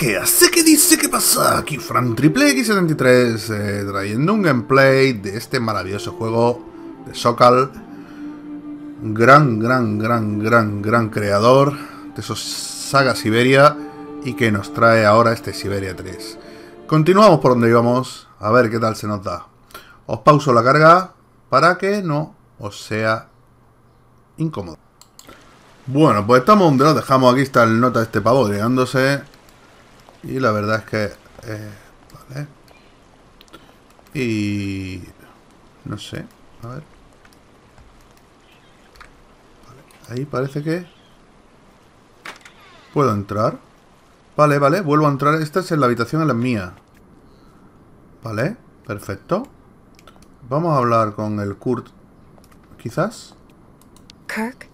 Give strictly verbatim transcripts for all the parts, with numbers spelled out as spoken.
que hace que dice que pasa aquí Fran Triple X setenta y tres eh, trayendo un gameplay de este maravilloso juego de Sokal, gran, gran, gran, gran, gran creador de esos Saga Siberia y que nos trae ahora este Siberia tres. Continuamos por donde íbamos, a ver qué tal se nos da. Os pauso la carga para que no os sea incómodo. Bueno, pues estamos donde lo dejamos. Aquí está el nota de este pavo llegándose. Y la verdad es que... Eh, vale. Y... no sé. A ver. Vale. Ahí parece que... ¿puedo entrar? Vale, vale. Vuelvo a entrar. Esta es en la habitación, en la mía. Vale. Perfecto. Vamos a hablar con el Kurt. Quizás. Kirk?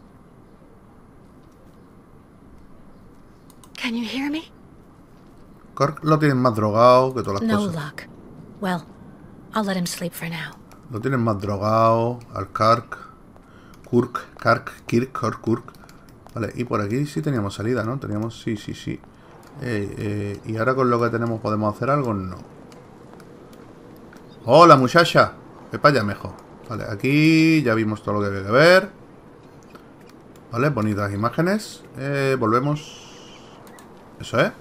Can you hear me? Kirk lo tienen más drogado que todas las No cosas. luck. Well, I'll let him sleep for now. Lo tienen más drogado al Kirk. Kirk, Kirk, Kirk, Kirk, Kirk. Vale, y por aquí sí teníamos salida, ¿no? Teníamos, sí, sí, sí. Eh, eh, y ahora con lo que tenemos, ¿podemos hacer algo? No. Hola, muchacha. Ve para allá mejor. Vale, aquí ya vimos todo lo que había que ver. Vale, bonitas imágenes. Eh, volvemos. Eso es.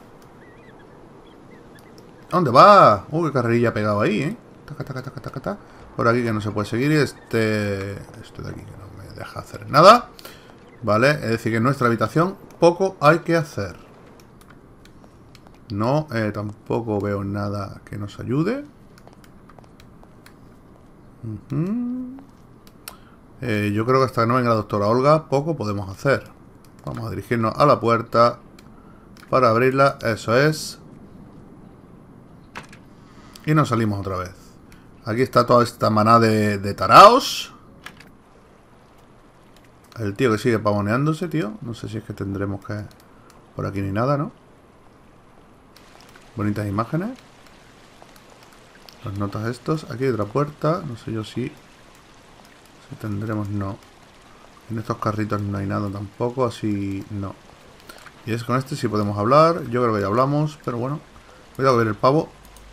¿Dónde va? Uh, qué carrerilla pegado ahí, ¿eh? Taca, taca, taca, taca, taca. Por aquí que no se puede seguir. Y este... este de aquí que no me deja hacer nada. Vale, es decir que en nuestra habitación poco hay que hacer. No, eh, tampoco veo nada que nos ayude. Uh-huh. eh, Yo creo que hasta que no venga la doctora Olga, poco podemos hacer. Vamos a dirigirnos a la puerta para abrirla, eso es. Y nos salimos otra vez. Aquí está toda esta manada de, de taraos. El tío que sigue pavoneándose, tío. No sé si es que tendremos que... por aquí ni nada, ¿no? Bonitas imágenes. Las notas estos. Aquí hay otra puerta. No sé yo si... si tendremos... no. En estos carritos no hay nada tampoco. Así... no. Y es con este sí podemos hablar. Yo creo que ya hablamos. Pero bueno. Cuidado que viene el pavo.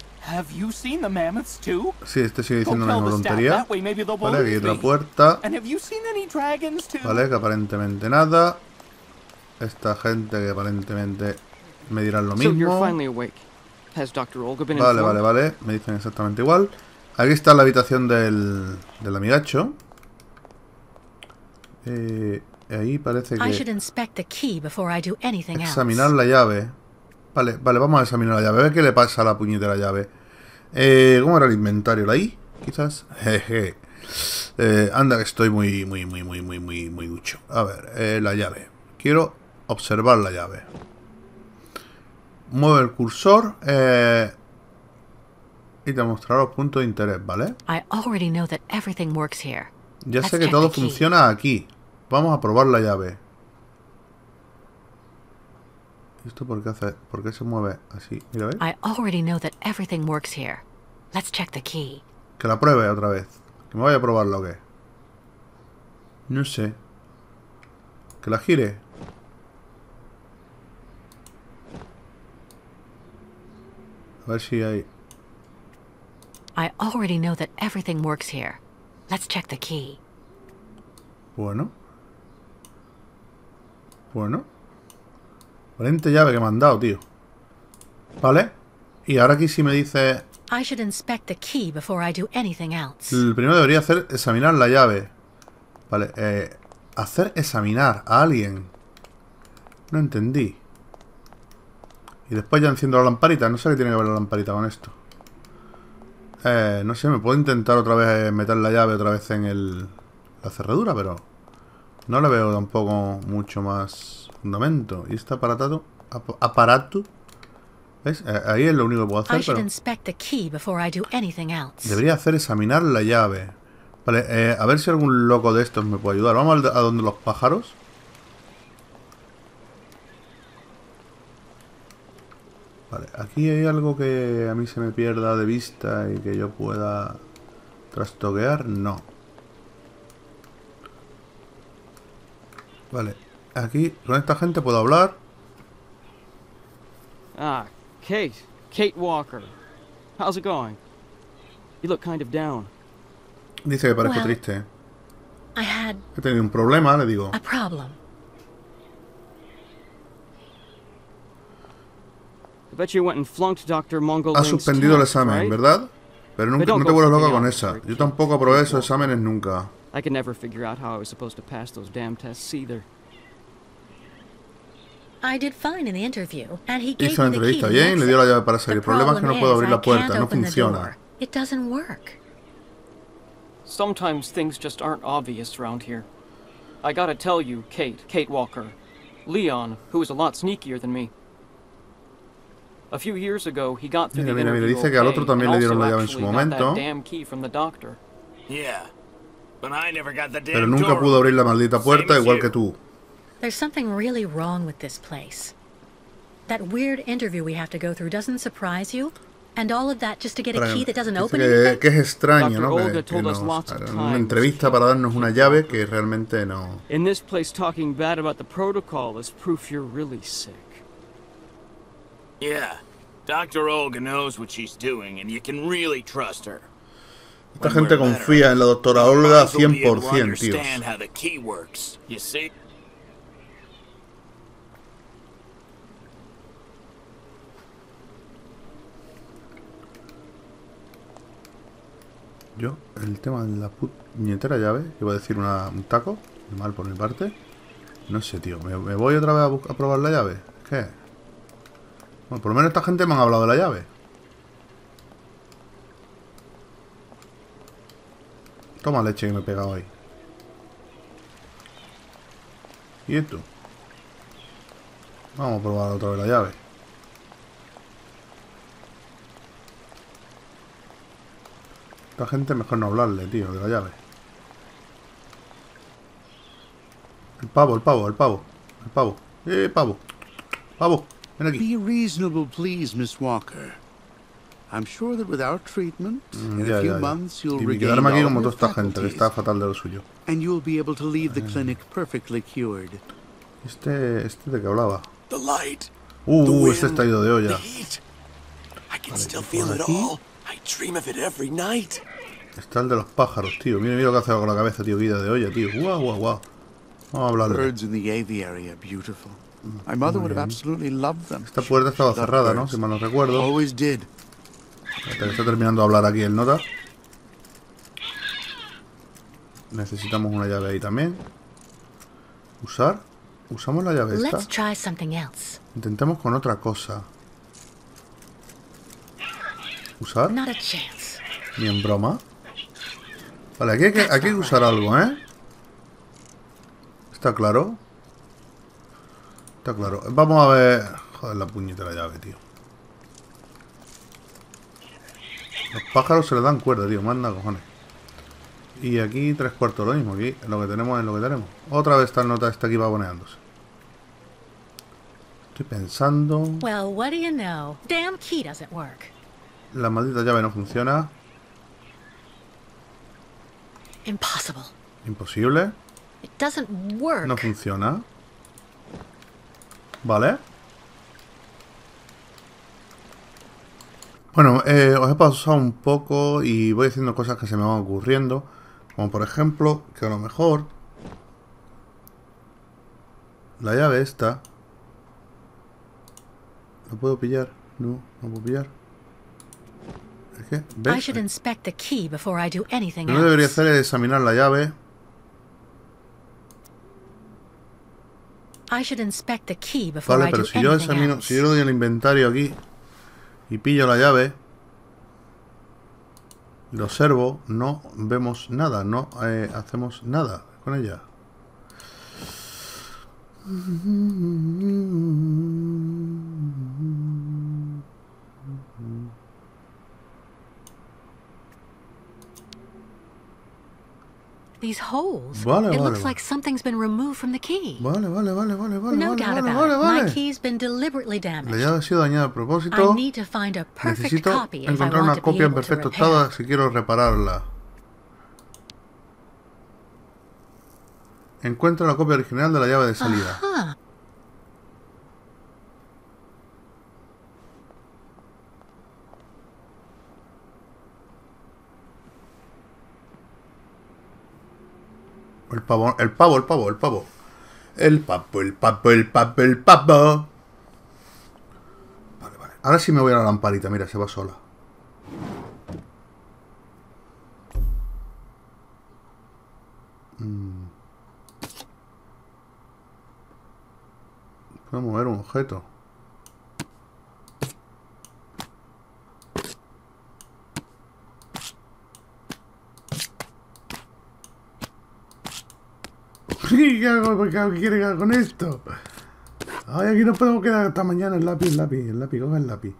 Sí, este sigue diciendo una misma tontería. Vale, aquí hay otra puerta. Vale, que aparentemente nada. Esta gente que aparentemente me dirán lo mismo. Vale, vale, vale. Me dicen exactamente igual. Aquí está la habitación del, del amigacho. Eh, ahí parece que... examinar la llave. Vale, vale, vamos a examinar la llave. A ver qué le pasa a la puñetera llave. Eh, ¿Cómo era el inventario? ¿La I? Quizás. Jeje. Eh, anda que estoy muy, muy, muy, muy, muy, muy, muy ducho. A ver, eh, la llave. Quiero observar la llave. Mueve el cursor. Eh, y te mostrará los puntos de interés, ¿vale? Ya sé que todo funciona aquí. Vamos a probar la llave. ¿Esto por qué hace? ¿Por qué se mueve así? Mira, ¿ves? Que la pruebe otra vez. Que me vaya a probarlo o qué. No sé. Que la gire. A ver si hay... Bueno. Bueno. Valente llave que me han dado, tío. Vale. Y ahora aquí sí me dice... el primero debería hacer examinar la llave. Vale, eh... hacer examinar a alguien. No entendí. Y después ya enciendo la lamparita. No sé qué tiene que ver la lamparita con esto. Eh, no sé, me puedo intentar otra vez meter la llave otra vez en el... la cerradura, pero... no le veo tampoco mucho más fundamento. ¿Y este aparato? Ap aparato? ¿Ves? Eh, ahí es lo único que puedo hacer, pero... debería hacer examinar la llave. Vale, eh, a ver si algún loco de estos me puede ayudar. Vamos a donde los pájaros. Vale, aquí hay algo que a mí se me pierda de vista y que yo pueda trastoquear. No. Vale, aquí con esta gente puedo hablar. Ah, Kate. Kate Walker. How's it going? You look kind of down. Dice que parezco Well, triste. I had He tenido un problema, le digo. a problem. I bet you went and flunked Doctor Mongol. Ha suspendido el examen, right? ¿verdad? Pero nunca, don't no te go vuelvas freaking loca con out, esa. Rick. Yo tampoco aprobé esos exámenes nunca. I could never figure out how I was supposed to pass those damn tests either. I did fine in the interview, and he gave Hizo la me the key entrevista to the bien y le dio la exit. llave para salir. El The problema es que no problem puedo is, abrir I la puerta, can't no open the funciona. door. It doesn't work. Sometimes things just aren't obvious around here. I gotta tell you, Kate, Kate Walker, Leon, who is a lot sneakier than me. A few years ago, he got through Mira, the mira, mira, interview dice que al otro okay, también and le dieron also la llave en su actually got momento. that damn key from the doctor. Yeah, but I never got the damn Pero nunca door pudo abrir la open. maldita Same puerta as igual you. que tú. There's something really wrong with this place. That weird interview we have to go through doesn't surprise you? And all of that just to get a Para- key that doesn't dice open que, anything? que es extraño, ¿no? Doctor Que, Olga que told us nos lots of hagan una times entrevista para darnos una llave que realmente no. In this place, talking bad about the protocol is proof you're really sick. Yeah, Doctor Olga knows what she's doing, and you can really trust her. Esta When gente we're better, confía en la doctora we Olga might as well be cien able por to cien, tíos. understand how the key works. You see? Yo, el tema de la puñetera llave, iba a decir una, un taco, mal por mi parte. No sé, tío, ¿me, me voy otra vez a, bu- a probar la llave? ¿Qué? Bueno, por lo menos esta gente me han hablado de la llave. Toma leche que me he pegado ahí. ¿Y esto? Vamos a probar otra vez la llave. Esta gente mejor no hablarle, tío, de la llave. El pavo, el pavo, el pavo. El pavo. Eh, pavo. Pavo, ven aquí. Be reasonable, please, Miss Walker. I'm sure that with our treatment, Mm, in ya, a few ya, ya. months you'll Y regain quedarme aquí all como your toda esta gente, que faculties, está fatal de lo suyo. and you'll be able to leave the clinic perfectly cured. Este, este de que hablaba. The light, Uh, the uh, wind, este está ido de the olla. heat. I can still feel it all. I dream of it every night. Está el de los pájaros, tío. Mira, mira lo que hace con la cabeza, tío. Guida de olla, tío. Guau, guau, guau. Vamos a hablarle. Birds in the aviary are beautiful. My mother would have absolutely loved them. Esta puerta estaba She loved cerrada, ¿no? birds. Si mal no recuerdo. Always did. Hasta que está terminando de hablar aquí el nota. Necesitamos una llave ahí también. ¿Usar? ¿Usamos la llave esta? Let's try something else. Intentemos con otra cosa. ¿Usar? Not a chance. Ni en broma. Vale, aquí hay que, aquí hay que usar algo, ¿eh? ¿Está claro? Está claro. Vamos a ver... Joder, la puñetera llave, tío. Los pájaros se le dan cuerda, tío. Manda cojones. Y aquí tres cuartos lo mismo. Aquí lo que tenemos es lo que tenemos. Otra vez esta nota está aquí pavoneándose. Estoy pensando... Well, what do you know? Damn key doesn't work. La maldita llave no funciona. Impossible. Imposible. It doesn't work. No funciona. Vale. Bueno, eh, os he pasado un poco y voy diciendo cosas que se me van ocurriendo. Como por ejemplo, que a lo mejor la llave esta ¿la puedo pillar? No, no puedo pillar. Es que, I ¿ves? should inspect the key before I do anything Lo que debería else. hacer es examinar la llave. I should inspect the key before Vale, I pero do si yo anything examino, else. si yo le doy el inventario aquí y pillo la llave, lo observo, no vemos nada, no eh, hacemos nada con ella. These holes. Vale, it vale, looks vale. like something's been removed from the key. Vale, vale, vale, vale, vale, No vale, doubt vale, about vale, it. vale. My key's been deliberately La damaged. llave ha sido dañada a propósito. I need to find a perfect Necesito copy if I encontrar want una to be copia en able to perfecto repair. estado si quiero repararla. Encuentra la copia original de la llave de salida. Huh. El pavo, el pavo, el pavo, el pavo. El pavo, el pavo, el pavo, el pavo. Vale, vale. Ahora sí me voy a la lamparita, mira, se va sola. Mm. Puedo mover un objeto. ¿Qué hago? ¿Qué quiere que haga con esto? Ay, aquí nos podemos quedar hasta mañana. El lápiz, el lápiz, el lápiz, coge el lápiz.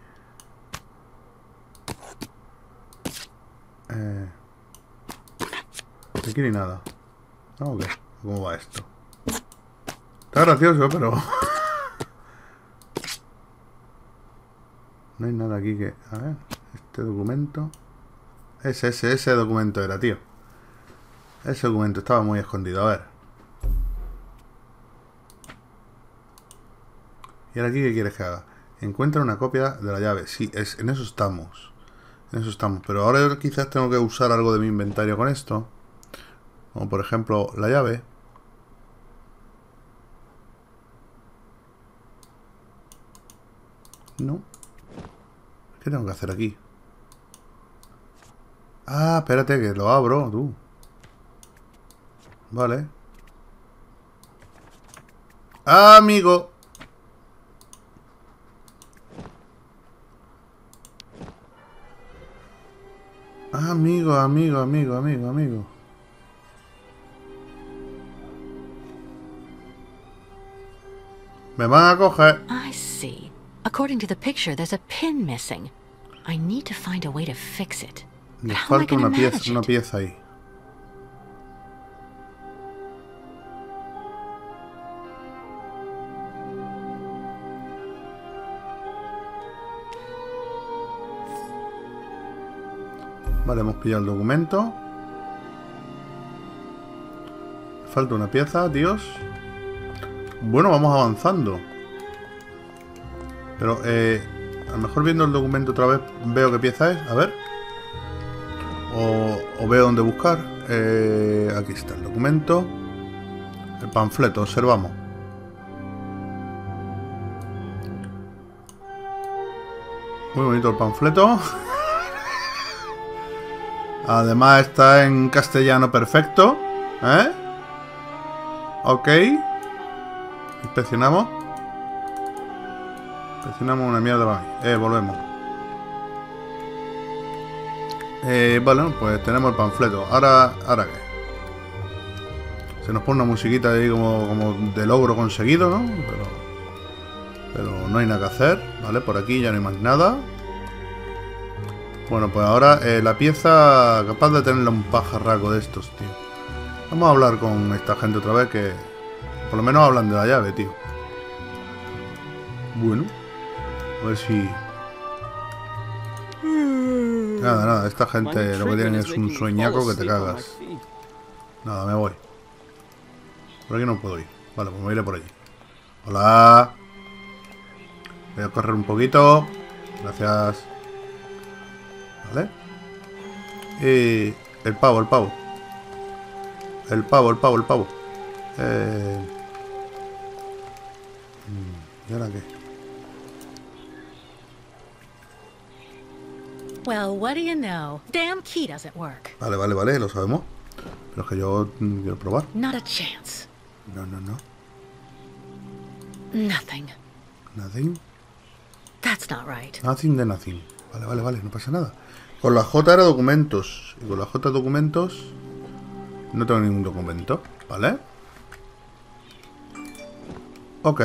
Eh... Aquí ni nada. ¿No? ¿Qué? ¿Cómo va esto? Está gracioso, pero... No hay nada aquí que... A ver, este documento... Ese, ese, ese documento era, tío. Ese documento estaba muy escondido, a ver. ¿Y ahora aquí qué quieres que haga? Encuentra una copia de la llave. Sí, es, en eso estamos. En eso estamos. Pero ahora quizás tengo que usar algo de mi inventario con esto. Como por ejemplo la llave. No. ¿Qué tengo que hacer aquí? Ah, espérate que lo abro, tú. Vale. Ah, amigo. Amigo, amigo, amigo, amigo, amigo. Me van a coger. I see. According to the picture, there's a pin missing. I need to find a way to fix it. Le But how am I falta gonna una pieza, manage una it? pieza ahí. Vale, hemos pillado el documento. Falta una pieza, Dios. Bueno, vamos avanzando. Pero, eh... a lo mejor viendo el documento otra vez veo qué pieza es. A ver. O, o veo dónde buscar. Eh, aquí está el documento. El panfleto, observamos. Muy bonito el panfleto. Además está en castellano perfecto. ¿Eh? Ok. Inspeccionamos. Inspeccionamos una mierda para mí. Eh, volvemos. Eh, bueno, pues tenemos el panfleto. Ahora, ¿ahora qué? Se nos pone una musiquita ahí como, como de logro conseguido, ¿no? Pero, pero no hay nada que hacer, ¿vale? Por aquí ya no hay más nada. Bueno, pues ahora eh, la pieza capaz de tenerla un pajarraco de estos, tío. Vamos a hablar con esta gente otra vez que por lo menos hablan de la llave, tío. Bueno, a ver si... Nada, nada, esta gente lo que tienen es un sueñaco que te cagas. Nada, me voy. Por aquí no puedo ir. Vale, pues me iré por allí. Hola. Voy a correr un poquito. Gracias. Vale. Y el pavo, el pavo. El pavo, el pavo, el pavo. Eh... ¿Y ahora qué? Well, what do you know? Damn key doesn't work. Vale, vale, vale, lo sabemos. Pero es que yo mm, quiero probar. Not a chance. No, no, no. Nothing. Nothing. That's not right. Nothing de nothing. Vale, vale, vale, no pasa nada. Con la J era documentos. Y con la J documentos no tengo ningún documento. ¿Vale? Ok.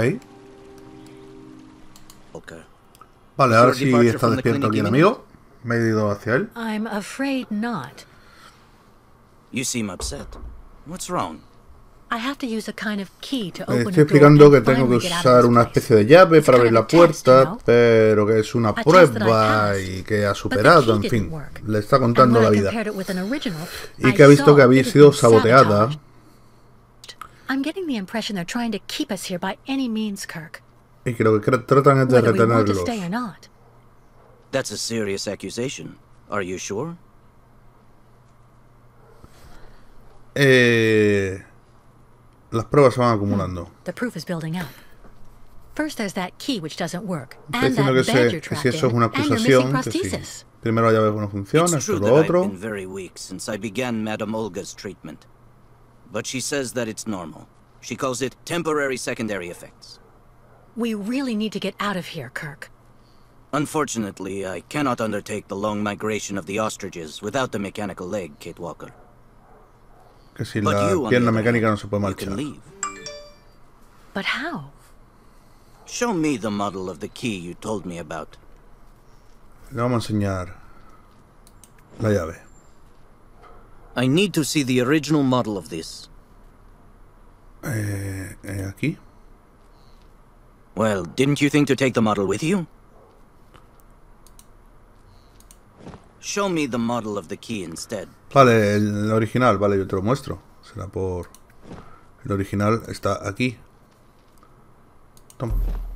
Okay. Vale, ahora sí está despierto aquí el amigo. Me he ido hacia él. I'm afraid not. You seem upset. What's wrong? I have to use a kind of key to Me open estoy a door explicando and que tengo que finally get out usar of this una place. especie de llave It's para kind abrir of la a test, you puerta, know? pero que es una A test that I prueba passed. y que ha But the superado, key en didn't fin. work. Le está And contando when la I vida. compared it with an original, Y I que ha visto saw que había it had sido been saboteada. sabotaged. I'm getting the impression they're trying to keep us here by any means, Kirk. Y que lo que cre- tratan es de Whether we want to retenerlos. stay or not. That's a serious accusation. Are you sure? Eh... las pruebas se van acumulando. The proof is building up. First there's that key which doesn't work, Estoy and diciendo that que, bed se, you're que si trapped eso es una in, and your missing acusación, que sí. prosthesis. Primero la llave no funciona, It's esto true lo that I've otro. been very weak since I began Madame Olga's treatment. But she says that it's normal. She calls it temporary secondary effects. We really need to get out of here, Kirk. Unfortunately, I cannot undertake the long migration of the ostriches without the mechanical leg, Kate Walker. Que sin But la you, on the pierna other mecánica hand, no se puede you can marchar. leave. But how? Show me the model of the key you told me about. Le vamos a enseñar la llave. I need to see the original model of this. Eh, eh, aquí. Well, didn't you think to take the model with you? Show me the model of the key instead. Vale, el, el original, vale, yo te lo muestro. Será por... El original está aquí. Toma.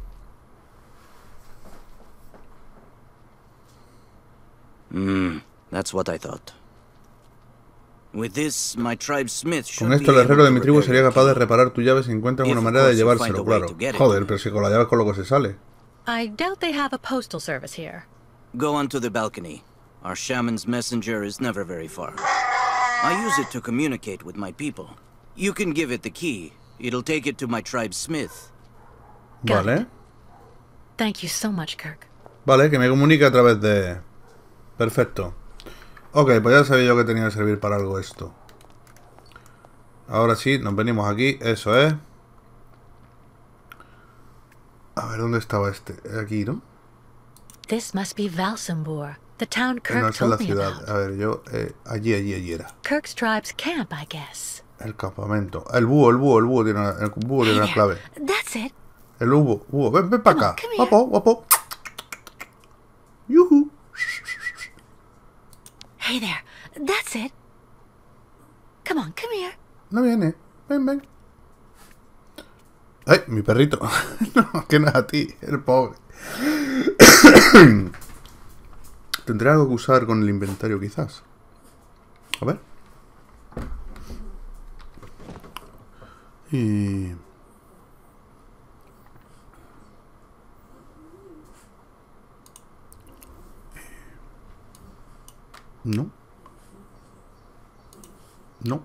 Hmm, that's what I thought. With this, my tribe Smith should Con esto el be herrero able de to mi tribu repair sería your capaz de key. reparar tu llave si encuentran If, una of manera de course, you find llevárselo, a way claro. to get it. Joder, pero si con la llave es con lo que se sale. I doubt they have a postal service here. Go onto the balcony. Our shaman's messenger is never very far. I use it to communicate with my people. You can give it the key. It'll take it to my tribe Smith. Got Vale. it. Thank you so much, Kirk. Vale, que me comunique a través de... Perfecto. Ok, pues ya sabía yo que tenía que servir para algo esto. Ahora sí, nos venimos aquí. Eso es. A ver, ¿dónde estaba este? Aquí, ¿no? This must be Valsambor, the town No, Kirk esa es la told me ciudad. about. A ver, yo... Eh, allí, allí, allí era. Kirk's tribe's camp, I guess. El campamento. El búho, el búho, el búho tiene, el búho tiene la There. clave. That's it. El búho, búho. Ven, ven para Come on, acá. come here. Guapo, guapo. Yuhu. Hey there. That's it. Come on, come here. No viene. Ven, ven. ¡Ay! Mi perrito. No, que no es a ti, el pobre. Tendré algo que usar con el inventario, quizás. A ver. Y... No. No.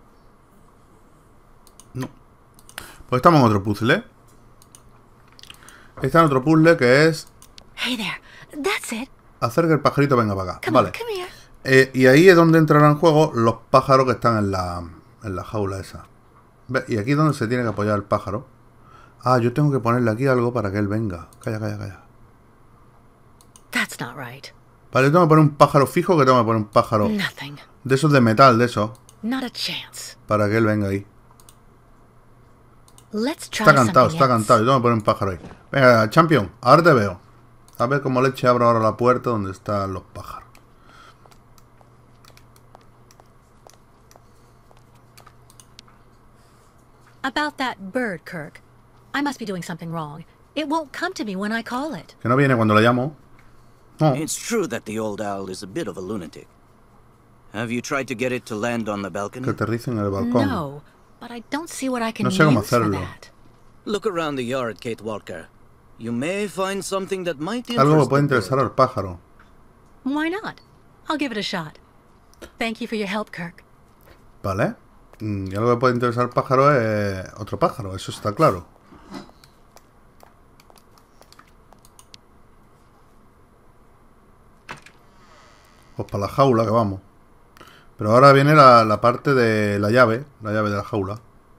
No. Pues estamos en otro puzzle. Está en otro puzzle que es Hey there. That's it. hacer que el pajarito venga para acá. Come Vale. on, come here. Eh, y ahí es donde entrarán en juego los pájaros que están en la, en la jaula esa. ¿Ve? Y aquí es donde se tiene que apoyar el pájaro. Ah, yo tengo que ponerle aquí algo para que él venga. Calla, calla, calla. That's not right. Vale, yo tengo que poner un pájaro fijo, que tengo que poner un pájaro Nothing. de esos de metal, de esos, Not a chance. para que él venga ahí. Let's try Está cantado, something está else. cantado. Yo tengo que poner un pájaro ahí. Venga, champion, ahora te veo. A ver cómo leche abro ahora la puerta donde están los pájaros. About that bird, Kirk. I must be doing something wrong. It won't come to me when I call it. Que no viene cuando le llamo. No. It's true that the old owl is a bit of a lunatic. Have you tried to get it to land on the Que balcony? aterrice en el balcón. No, but I don't see what I can No sé cómo use for hacerlo. that. Look around the yard, Kate Walker. You may find something that might interest Algo que puede the bird. interesar al pájaro. Why not? I'll give it a shot. Thank you for your help, Kirk. ¿Vale? Mm, Y algo que puede interesar al pájaro es otro pájaro, eso está claro. Pues para la jaula que vamos. Pero ahora viene la, la parte de la llave, la llave de la jaula.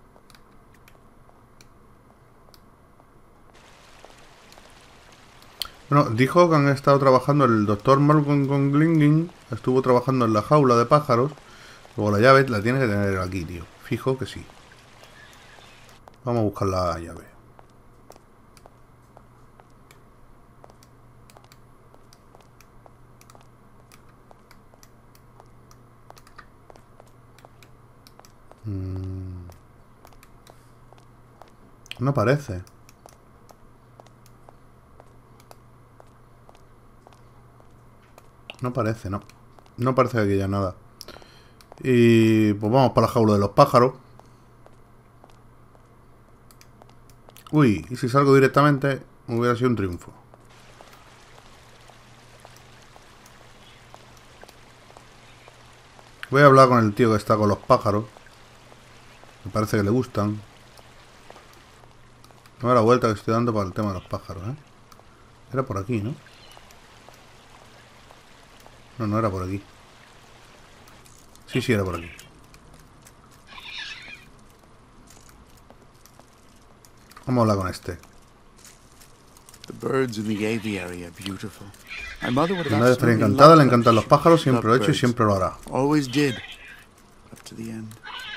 Bueno, dijo que han estado trabajando el doctor Morgan Glinging, estuvo trabajando en la jaula de pájaros. Luego la llave la tiene que tener aquí, tío. Fijo que sí. Vamos a buscar la llave. Mm. No parece. No parece, no. No parece que aquí haya nada. Y pues vamos para la jaula de los pájaros. Uy, y si salgo directamente, hubiera sido un triunfo. Voy a hablar con el tío que está con los pájaros. Me parece que le gustan. No me da la vuelta que estoy dando para el tema de los pájaros, ¿eh? Era por aquí, ¿no? No, no era por aquí. Sí, sí, era por aquí. Vamos a hablar con este. The birds in the aviary are beautiful. My mother would have Una vez estaría absolutely encantada, loved le them. encantan los She pájaros, siempre lo ha loved hecho y birds. siempre lo hará. Always did. Up to the end.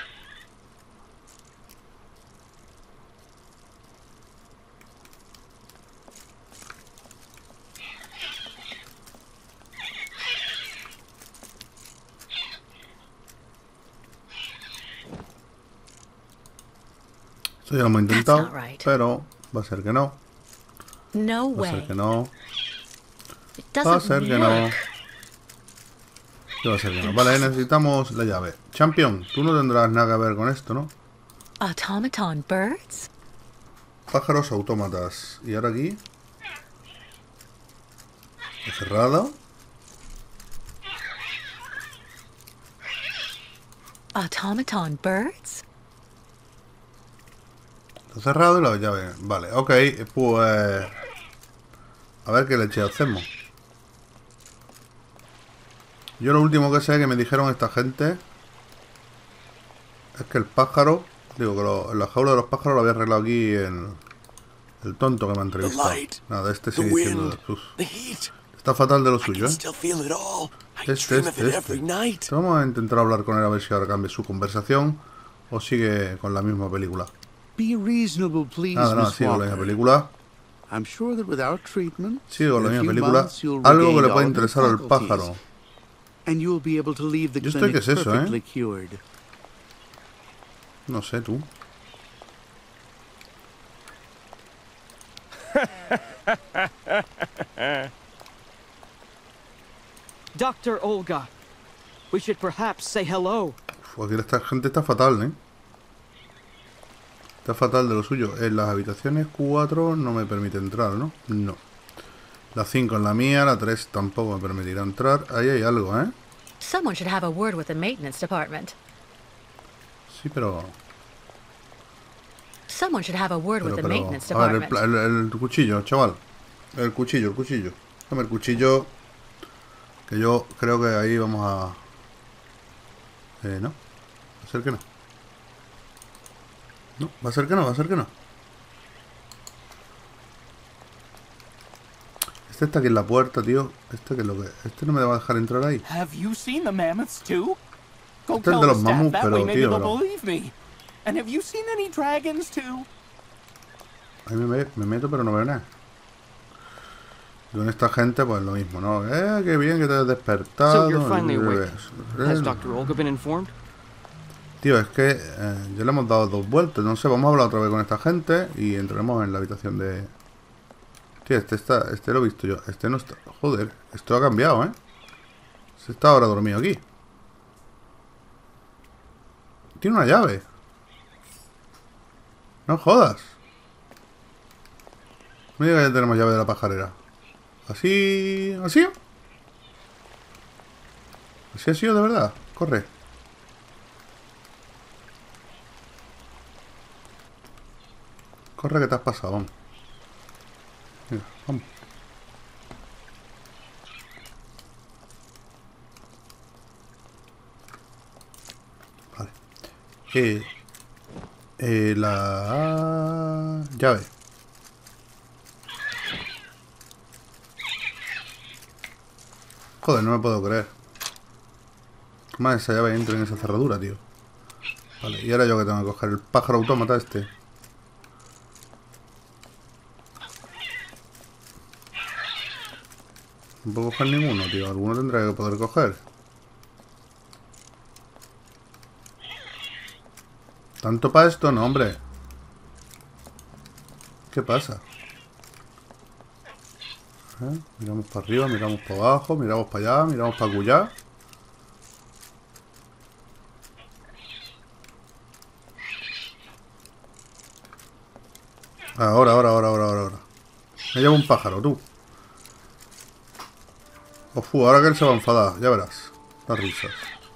Esto ya lo hemos intentado, not right. pero va a ser que no. No Va a ser way. que no. It Va a doesn't ser que no. work. ¿Qué va a ser que no? Vale, necesitamos la llave. Champion, tú no tendrás nada que ver con esto, ¿no? Automaton birds? Pájaros autómatas. Y ahora aquí. Está cerrado. Automaton birds? Está cerrado y la llave. Vale, ok. Pues... A ver qué leche hacemos. Yo lo último que sé que me dijeron esta gente es que el pájaro, digo que lo, en la jaula de los pájaros lo había arreglado aquí en el tonto que me ha entrevistado. light, Nada, este The sigue diciendo. wind, Uf, the heat. está fatal de lo I suyo, can ¿eh? still feel it all. I Este, dream of este, it every este. night. Vamos a intentar hablar con él a ver si ahora cambia su conversación o sigue con la misma película. Be reasonable, please, Nada, nada, Miss sigue con la misma Walker. película. I'm sure that without treatment, Sigue con la in a misma few película. months you'll Algo que regain le all puede of your interesar al faculties, pájaro. and you'll be able to leave the Yo estoy clinic que es eso, ¿eh? perfectly cured. No sé, tú. Doctor Olga, we should perhaps say hello. Uf, aquí esta gente está fatal, ¿eh? Está fatal de lo suyo. En las habitaciones cuatro no me permite entrar, ¿no? No. La cinco en la mía, la tres tampoco me permitirá entrar. Ahí hay algo, ¿eh? Someone should have a word with the maintenance department. Sí, pero... Someone should have a word Pero, with the pero... maintenance A ver, el, department. pla- el- el cuchillo, chaval. El cuchillo, el cuchillo. Dame el cuchillo. Que yo creo que ahí vamos a... Eh, no. Va a ser que no. No, va a ser que no, va a ser que no. Este está aquí en la puerta, tío. Este que es lo que... Este no me va a dejar entrar ahí. Have you seen the mammoths too? Go Este es tell de the los staff mamuts, that pero, way maybe tío, they'll no. believe me. And have you seen any dragons too? Ahí me, me- me meto pero no veo nada. Y con esta gente pues lo mismo, ¿no? Eh, qué bien que te has despertado. So you're finally awake. Has Eh, Doctor Olga been informed? Tío, es que eh, ya le hemos dado dos vueltas. No sé, vamos a hablar otra vez con esta gente y entraremos en la habitación de... Tío, este está... Este lo he visto yo. Este no está... Joder, esto ha cambiado, ¿eh? Se está ahora dormido aquí. Tiene una llave. No jodas. No digas que ya tenemos llave de la pajarera. Así... ¿Así? ¿Así ha sido de verdad? Corre. Corre que te has pasado, vamos. Venga, vamos. Vale. Eh, eh, la llave. Joder, no me puedo creer. Más esa llave entra en esa cerradura, tío. Vale, y ahora yo que tengo que coger el pájaro autómata este. No puedo coger ninguno, tío. Alguno tendrá que poder coger. ¿Tanto para esto? No, hombre. ¿Qué pasa? ¿Eh? Miramos para arriba, miramos para abajo, miramos para allá, miramos para acullá. ahora, ahora, ahora, ahora, ahora. Me lleva un pájaro, tú. Uf, ahora que él se va a enfadar, ya verás. Las risas.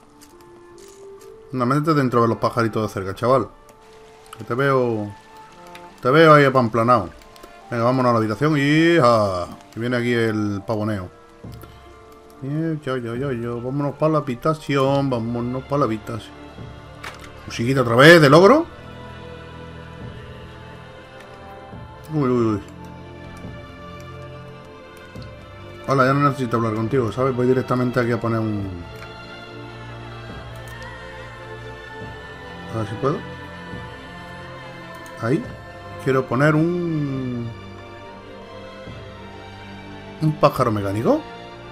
No, métete dentro de los pajaritos de cerca, chaval. Que te veo... Te veo ahí apamplanado. Venga, vámonos a la habitación y... ¡ah! Que viene aquí el pavoneo. Yo, yo, yo, yo. Vámonos para la habitación. Vámonos para la habitación. Musiquita otra vez de logro. Uy, uy, uy. Hola, ya no necesito hablar contigo, ¿sabes? Voy directamente aquí a poner un... A ver si puedo. Ahí. Quiero poner un... Un pájaro mecánico.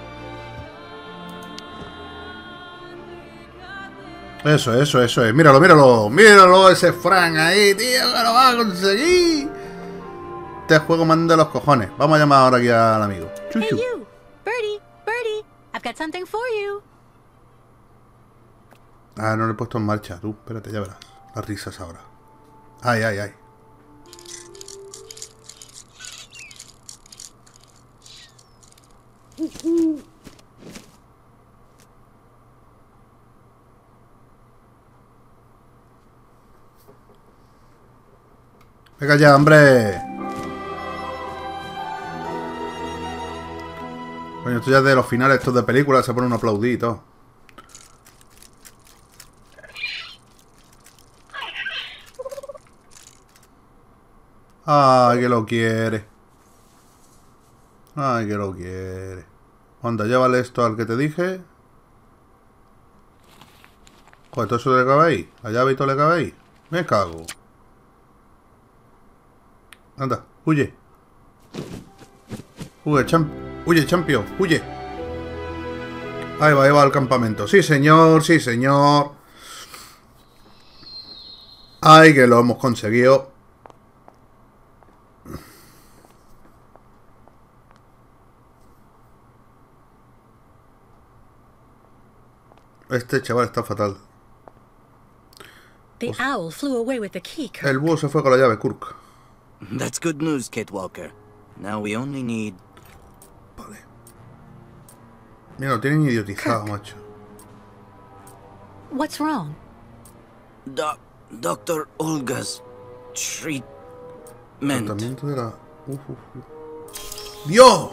Eso, eso, eso es. Míralo, míralo. Míralo, ese Frank ahí, tío, que lo va a conseguir. Este juego manda los cojones. Vamos a llamar ahora aquí al amigo. Chuchu. Hey you, Birdie, Birdie, I've got something for you. Ah, no lo he puesto en marcha. Tú, espérate, ya verás. Las risas ahora. Ay, ay, ay. Venga ya, hombre. Coño, esto ya es de los finales estos de películas. Se pone un aplaudito. Ay, que lo quiere. Ay, que lo quiere. Anda, llévale esto al que te dije. Joder, ¿todo eso le cabe ahí? ¿La llave y todo le cabe ahí? Me cago. Anda, huye. Huye, champ huye, champion, huye. Ahí va, ahí va al campamento. Sí, señor, sí, señor. Ay, que lo hemos conseguido. Este chaval está fatal. The owl flew away with the key, Kirk. El búho se fue con la llave, Kirk. That's good news, Kate Walker. Now we only need... Vale. Mira, lo tienen idiotizado, Kirk. macho. What's wrong? Doc Doctor Olga's treatment. Tratamiento de la... Uf, uf, uf. ¡Dios!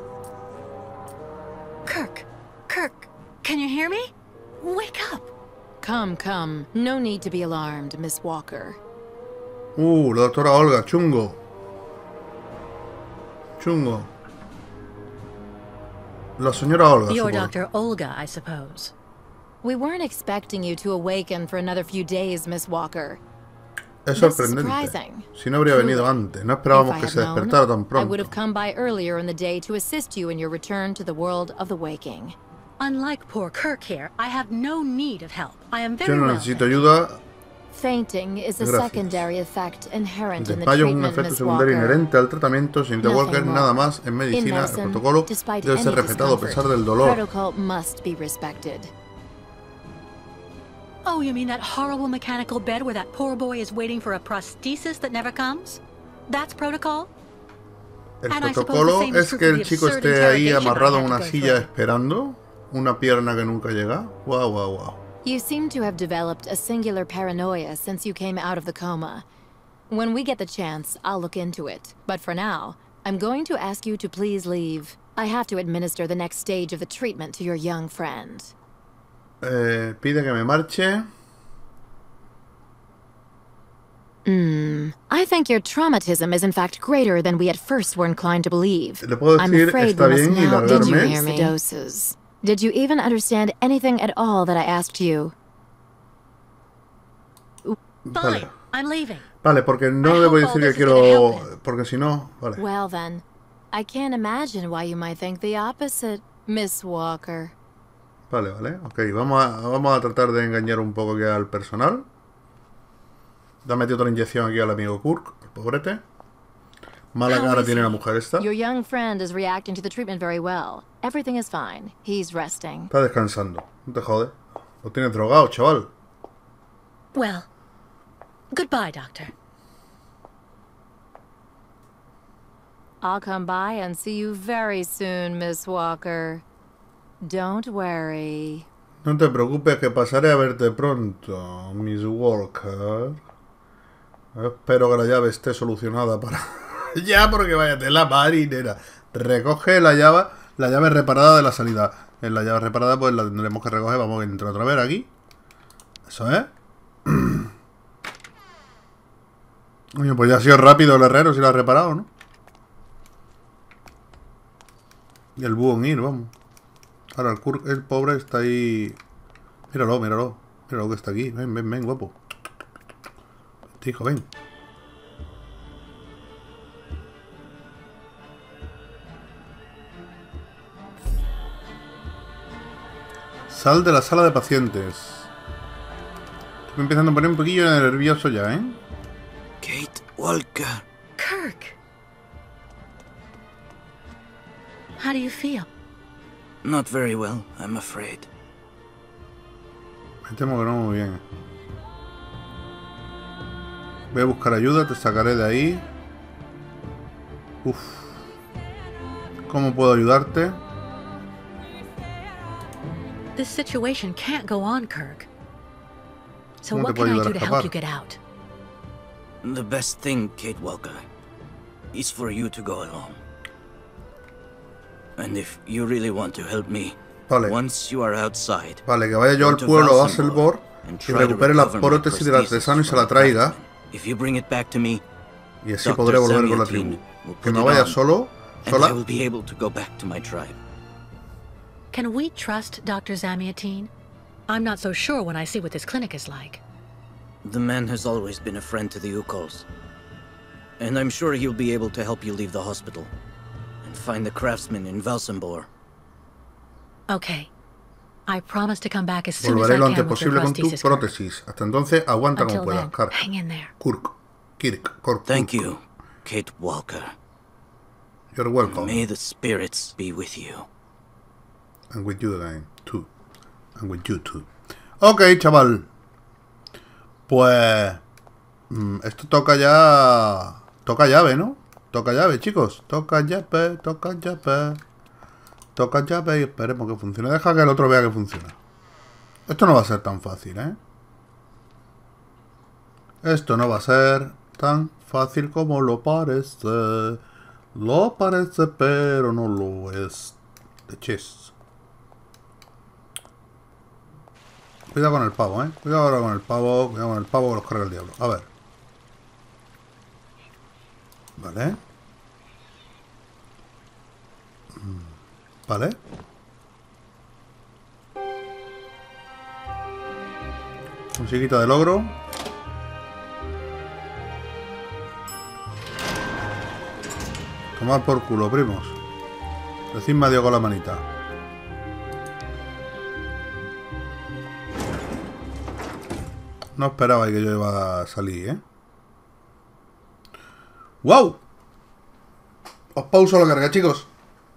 Kirk, Kirk, can you hear me? Wake up. Come, come. No need to be alarmed, Miss Walker. Uh, la doctora Olga, chungo. Chungo. La señora Olga, You're supongo. Doctor Olga, I suppose. We weren't expecting you to awaken for another few days, Miss Walker. Es That's sorprendente. surprising. Si no habría venido antes. No esperábamos If I que had se known, despertara tan I would pronto. have come by earlier in the day to assist you in your return to the world of the waking. Unlike poor Kirk here, I have no need of help. I am very Yo no well. necesito ayuda. Fainting is a Gracias. secondary effect El inherent in the desmayo es un treatment, efecto Miss secundario Walker. inherente al tratamiento. Sin The Nothing Walker, more. nada más. En In medicina, el medicine, protocolo despite debe ser any respetado a pesar del dolor. protocol must be respected. Oh, you mean that horrible mechanical bed where that poor boy is waiting for a prosthesis that never comes? That's protocol? El And I suppose protocolo the same is es true que for el the chico absurd esté ahí interrogation I amarrado en had to una go silla through. esperando. Una pierna que nunca llega. Guau, guau, guau. You seem to have developed a singular paranoia since you came out of the coma. When we get the chance, I'll look into it. But for now, I'm going to ask you to please leave. I have to administer the next stage of the treatment to your young friend. Eh, pide que me marche. Hmm. I think your traumatism is in fact greater than we at first were inclined to believe. Le puedo I'm decir, afraid está we must bien, y now largarme. did you hear me? Doses. Did you even understand anything at all that I asked you? Fine, Vale. I'm leaving. Vale, porque no I le voy a hope decir all que this is gonna quiero... help him. Porque si no... Vale. Well then, I can't imagine why you might think the opposite, Miss Walker. Vale, vale. Ok, vamos a, vamos a tratar de engañar un poco aquí al personal. Le ha metido otra inyección aquí al amigo Kirk, el pobrete. Mala How cara is tiene he? la mujer esta. Your young friend is reacting to the treatment very well. Everything is fine. He's resting. Está descansando. No te jode. Lo tienes drogado, chaval. Well, goodbye, Doctor. I'll come by and see you very soon, Miss Walker. Don't worry. No te preocupes que pasaré a verte pronto, Miss Walker. Espero que la llave esté solucionada para... ya, porque váyate la marinera. Recoge la llave, la llave reparada de la salida. En la llave reparada pues la tendremos que recoger. Vamos a entrar otra vez aquí. Eso es. Oye, pues ya ha sido rápido el herrero si lo ha reparado, ¿no? Y el búho en ir, vamos. Ahora el Kirk, el pobre, está ahí. Míralo, míralo. Míralo que está aquí. Ven, ven, ven, guapo. Hijo, ven. Sal de la sala de pacientes. Estoy empezando a poner un poquillo nervioso ya, ¿eh? Kate Walker. Kirk! How do you feel? Not very well, I'm afraid. Me temo que no muy bien. Voy a buscar ayuda, te sacaré de ahí. Uf. ¿Cómo puedo ayudarte? This situation can't go on, Kirk. So ¿Cómo what te puedo can I ayudar do a to help escapar? you get out? The best thing, Kate Walker, is for you to go alone. And if you really want to help me, Vale. once you are outside, Vale, que vaya yo al go to pueblo a Valsenborg Valsenborg and y try to recupere la recover my prótesis del artesano y se la from the traiga. craftsman. If you bring it back to me, Y así Doctor podré volver con la Samyatin tribu. will Que put me it vaya on, solo, and I sola. will be able to go back to my tribe. Can we trust Doctor Zamiatine? I'm not so sure when I see what this clinic is like. The man has always been a friend to the Ukols. And I'm sure he'll be able to help you leave the hospital and find the craftsman in Valsenborg. Okay. I promise to come back as soon as Volveré I lo can antes with your posible con tu prosthesis, Kirk. prótesis. Hasta entonces, aguanta como Until puedas. then, Kirk. hang in there. Kirk. Kirk. Kirk. Thank Kirk. you, Kate Walker. You're welcome. May the spirits be with you. And with you again, too. And with you too. Ok, chaval. Pues... mm, esto toca ya... Toca llave, ¿no? Toca llave, chicos. Toca llave, toca llave. Toca llave y esperemos que funcione. Deja que el otro vea que funciona. Esto no va a ser tan fácil, ¿eh? Esto no va a ser tan fácil como lo parece. Lo parece, pero no lo es. De chis. Cuidado con el pavo, ¿eh? Cuidado ahora con el pavo. Cuidado con el pavo que los carga el diablo. A ver. Vale. Mm, Vale. Musiquita de logro. Tomar por culo, primos. Decidme adiós con la manita. No esperaba que yo iba a salir, ¿eh? ¡Wow! Os pauso la carga, chicos.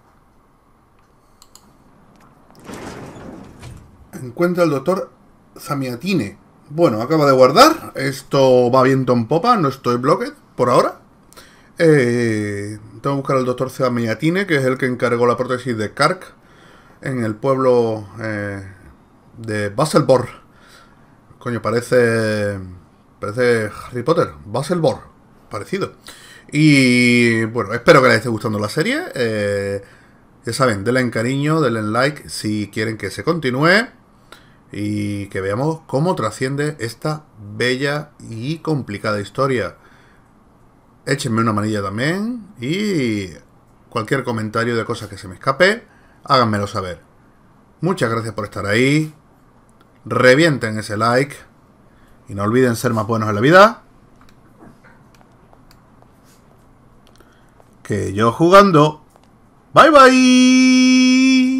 Encuentra al doctor Zamiatine. Bueno, acaba de guardar. Esto va viento en popa. No estoy bloqueado por ahora. Eh, tengo que buscar al doctor Zamiatine, que es el que encargó la prótesis de Kirk en el pueblo eh, de Valsenborg. Coño, parece... Parece Harry Potter. Valsenborg. Parecido. Y bueno, espero que les esté gustando la serie. Eh, ya saben, denle en cariño, denle en like si quieren que se continúe. Y que veamos cómo trasciende esta bella y complicada historia. Échenme una manilla también. Y cualquier comentario de cosas que se me escape, háganmelo saber. Muchas gracias por estar ahí. Revienten ese like. Y no olviden ser más buenos en la vida. Que yo jugando. Bye bye.